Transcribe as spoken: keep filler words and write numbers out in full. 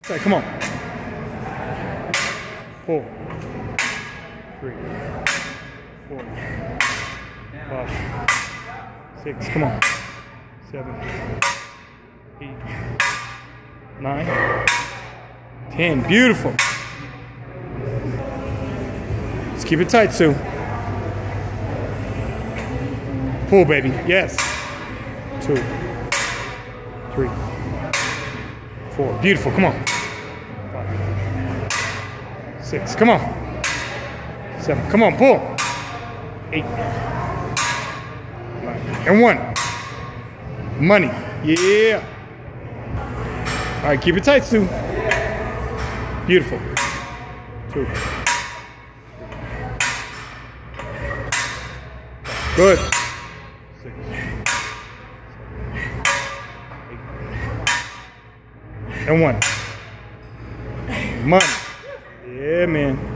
Say, come on. Four, three, four, five, six, come on. Seven, eight, nine, ten. Beautiful. Let's keep it tight, Sue. Pull, baby. Yes. Two, three, four. Beautiful. Come on. Five, six. Come on. Seven. Come on. Pull. Eight. Nine. And one. Money. Yeah. All right. Keep it tight, Sue. Beautiful. Two. Good. Six. And one. Money. Yeah, man.